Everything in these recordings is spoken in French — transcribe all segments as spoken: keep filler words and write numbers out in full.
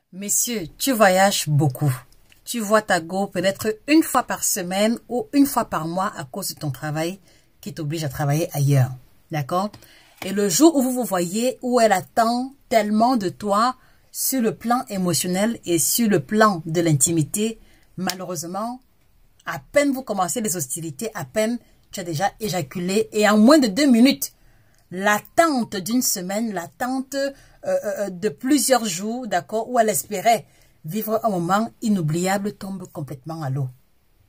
Messieurs, tu voyages beaucoup. Tu vois ta go peut-être une fois par semaine ou une fois par mois à cause de ton travail qui t'oblige à travailler ailleurs. D'accord? Et le jour où vous vous voyez, où elle attend tellement de toi sur le plan émotionnel et sur le plan de l'intimité, malheureusement, à peine vous commencez les hostilités, à peine tu as déjà éjaculé et en moins de deux minutes, l'attente d'une semaine, l'attente euh, euh, de plusieurs jours, d'accord, où elle espérait vivre un moment inoubliable tombe complètement à l'eau.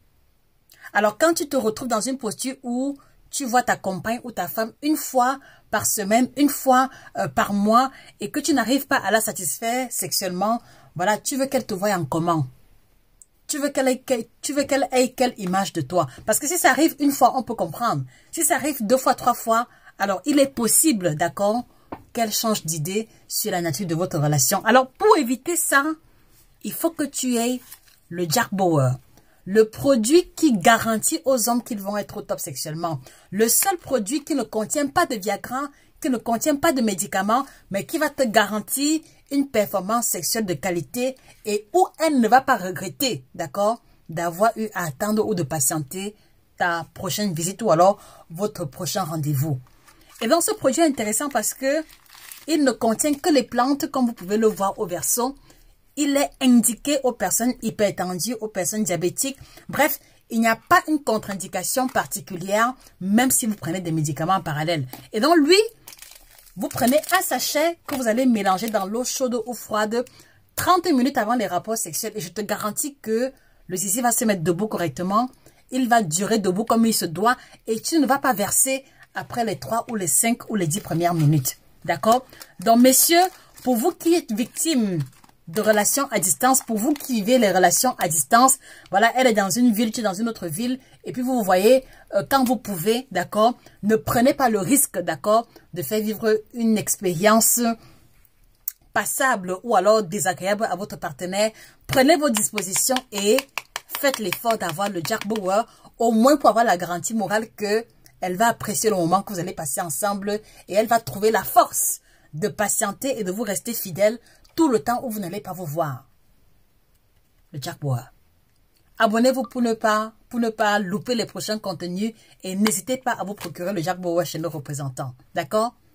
Alors quand tu te retrouves dans une posture où tu vois ta compagne ou ta femme une fois par semaine, une fois euh, par mois et que tu n'arrives pas à la satisfaire sexuellement, voilà, tu veux qu'elle te voie en comment? Tu veux qu'elle ait, tu veux qu'elle ait quelle image de toi? Parce que si ça arrive une fois, on peut comprendre. Si ça arrive deux fois, trois fois, alors il est possible, d'accord, qu'elle change d'idée sur la nature de votre relation. Alors pour éviter ça, il faut que tu aies le Jack Bauer. Le produit qui garantit aux hommes qu'ils vont être au top sexuellement. Le seul produit qui ne contient pas de Viagra, qui ne contient pas de médicaments, mais qui va te garantir une performance sexuelle de qualité et où elle ne va pas regretter, d'accord, d'avoir eu à attendre ou de patienter ta prochaine visite ou alors votre prochain rendez-vous. Et donc ce produit est intéressant parce que il ne contient que les plantes comme vous pouvez le voir au verso. Il est indiqué aux personnes hypertendues, aux personnes diabétiques. Bref, il n'y a pas une contre-indication particulière, même si vous prenez des médicaments en parallèle. Et donc, lui, vous prenez un sachet que vous allez mélanger dans l'eau chaude ou froide trente minutes avant les rapports sexuels. Et je te garantis que le zizi va se mettre debout correctement. Il va durer debout comme il se doit. Et tu ne vas pas verser après les trois ou les cinq ou les dix premières minutes. D'accord? Donc, messieurs, pour vous qui êtes victimes de relations à distance, pour vous qui vivez les relations à distance, voilà, elle est dans une ville, tu es dans une autre ville, et puis vous vous voyez, euh, quand vous pouvez, d'accord, ne prenez pas le risque, d'accord, de faire vivre une expérience passable ou alors désagréable à votre partenaire. Prenez vos dispositions et faites l'effort d'avoir le Jack Bauer, au moins pour avoir la garantie morale que elle va apprécier le moment que vous allez passer ensemble et elle va trouver la force de patienter et de vous rester fidèle tout le temps où vous n'allez pas vous voir. Le Jack Bauer. Abonnez-vous pour ne pas, pour ne pas louper les prochains contenus et n'hésitez pas à vous procurer le Jack Bauer chez nos représentants. D'accord?